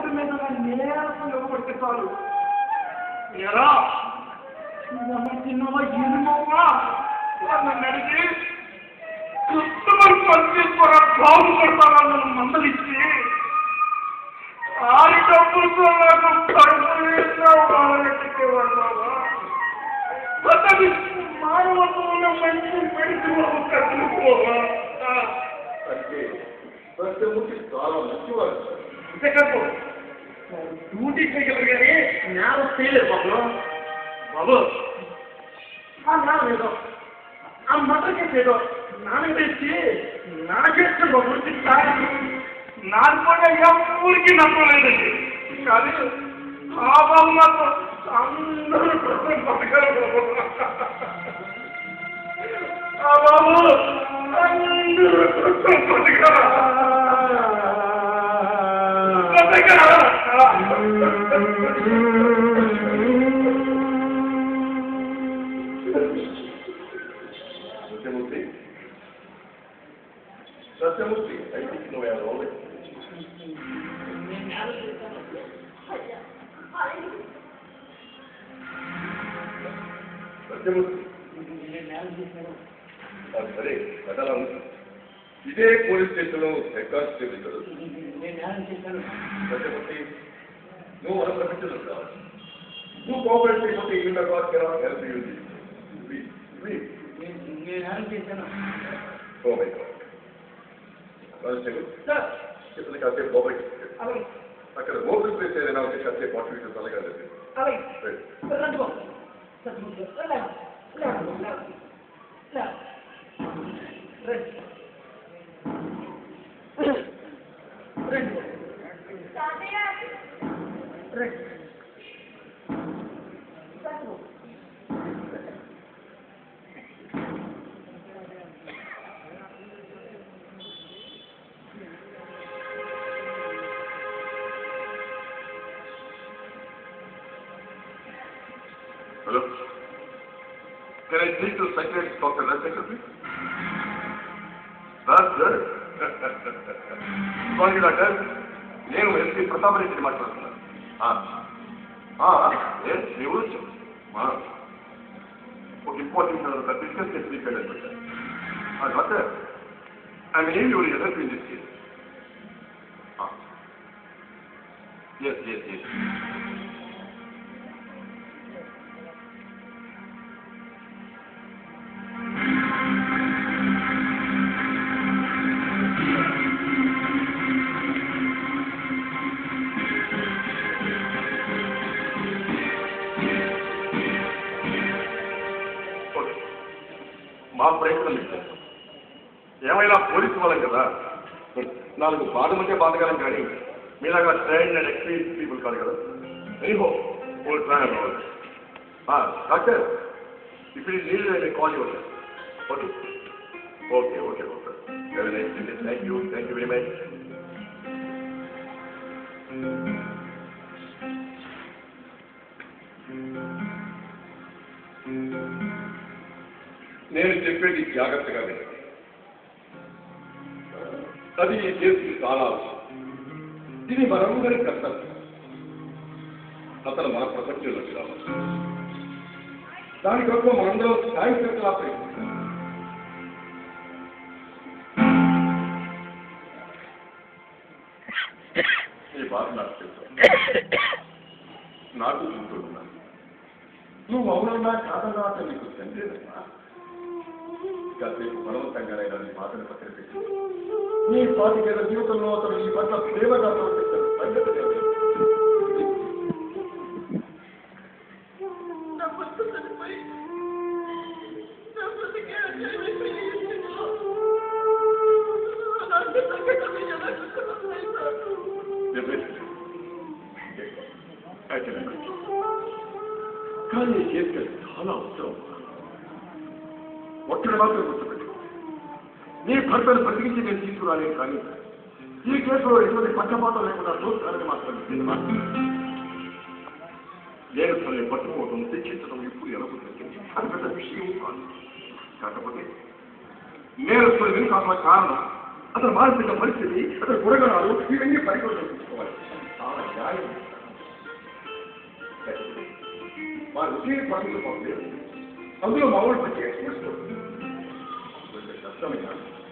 Road మీద నేరసం ఇవ్వబడితే చాలు. ఎరా చిన్నవా ఎన్నోవా నన్ను అడిగి కస్టమర్ పనిచేసుకోరా బాగు కొడతాను మందలిచ్చి ఆ డబ్బులతో నాకు కడుపువాడున్నావా అతని మానవత్వంలో మంచి మెడిసి కట్టుకోవా అంటే సత్యమూర్తి చాలా మంచివాడు. ఇంతకప్పు డ్యూటీ చేయగలరు కానీ నేరం చేయలేదు బాబు. బాబు ఆ నేరం ఏదో ఆ మటర్ కేసు ఏదో నాన్న తెచ్చి నాకేస్తాను బాబు. నాకు కూడా ఎవరికి నమ్మలేదండి. కానీ ఆ బాబు మాత్రం అందరూ బతకరు బాబు. ఆ బాబు అందరూ బతకరు. సత్యమూర్తి సత్యమూర్తి అయితే నువ్వు సత్యమూర్తి సరే కథలా ఇదే పోలీస్ స్టేషన్లో హెడ్ కానిస్టేబుల్ కదా. సత్యమూర్తి నువ్వు మన ప్రపంచంలో కావాలి. నువ్వు కోఆపరేట్ చేయకపోతే ఈ హెల్ప్ యూజ్ కానిస్టేబుల్ చెప్పిన కాసేపు బాబాయ్ అక్కడ ఓపెన్ ప్లేస్ ఏదైనా ఉంటే కాసేపు వాటర్ తలగా లేదు. Hello? Can I speak to Secretary Dr. Rajasekhar, please? That's good. Sorry, Doctor. నేను ఎస్పీ ప్రతాప్ రెడ్డి మాట్లాడుతున్నాను. మీ ఊరు ఒక ఇంపార్టెంట్ బిజినెస్ సర్టిఫికేట్ పెట్టారు. Doctor I mean your help in this case. yes. మా ప్రయత్నం ఇచ్చారు. ఏమైనా పోలీసు వాళ్ళం కదా, 4 బాధమంటే బాధగలం కానీ మీలాగా ట్రైన్డ్ అండ్ ఎక్స్పీరియన్స్ పీపుల్ కాదు కదా. ఎనీహో ఓల్ ట్రై అవ్వాలి. డాక్టర్ ఇప్పుడు నీళ్ళు కాల్ ఇవ్వాలి. Okay doctor. Very nice. Thank you very much. నేను చెప్పేది జాగ్రత్తగా వినండి. అది ఈ కేసుకి చాలా అవసరం. ఇది మనందరి కర్తవ్యం. అతను మన ప్రపంచంలోకి రావాలి. దానికోసం మనందరం సాయంత్రం ప్రయత్నిస్తాం. ఈ బాధ నాకు తెలుసు. నాకు గుర్తుంటున్నాను. నువ్వు అవునన్నా కాదన్నా అతను నీకు తండ్రినమ్మా. కాసేపు బలవంతంగానైనా నీ మాటను పక్కన పెట్టి నీ 25 ఏళ్ల జీవితంలో అతను ఈ పట్ల ప్రేమగా ప్రవర్తిస్తాడు. కానీ చేస్తే చాలా అవసరం. ఒక్కడి మాత్రం గుర్తుపెట్టు, నీ భర్తను బ్రతికించి నేను తీసుకురాలేను. కానీ ఈ కేసులో ఎటువంటి పక్షపాతం లేకుండా చూస్తానని మాత్రం నేరస్తుల్ని పట్టుకోవడం, శిక్షించడం ఇప్పుడు ఎలాగుతుంది అది పెద్ద విషయం కాదు. కాకపోతే నేరస్తులు వెనుకాల కారణం, అతని మానసిక పరిస్థితి, అతని గుణగణాలు ఇవన్నీ పరిగణలోకి తీసుకోవాలి. చాలా ఆయన మా రుచి పనులు పంపలేదు అందులో మామూలు మంచి ఎక్స్పీరియన్స్ కొంచెం కష్టమైనా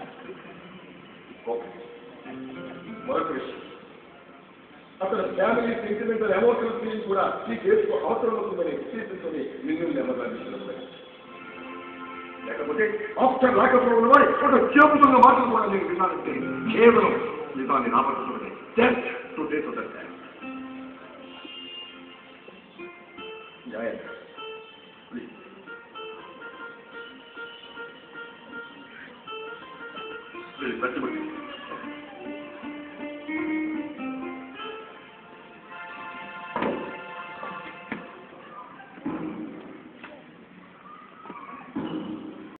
మరొక విషయం అతని ఫ్యామిలీ సెంటిమెంటల్ ఎమోషనల్ ఫీలింగ్ కూడా ఈ కేసుకు అవసరం అవుతుందని ఉద్దేశించుకొని నిన్ను నెమ్మదాన్ని లేకపోతే ఆఫ్టర్ రాకపోవడం వారి ఒక చేపుతున్న మాటలు కూడా నేను విన్నానంటే కేవలం నిజాన్ని రాబట్టుకున్నది just two days of that please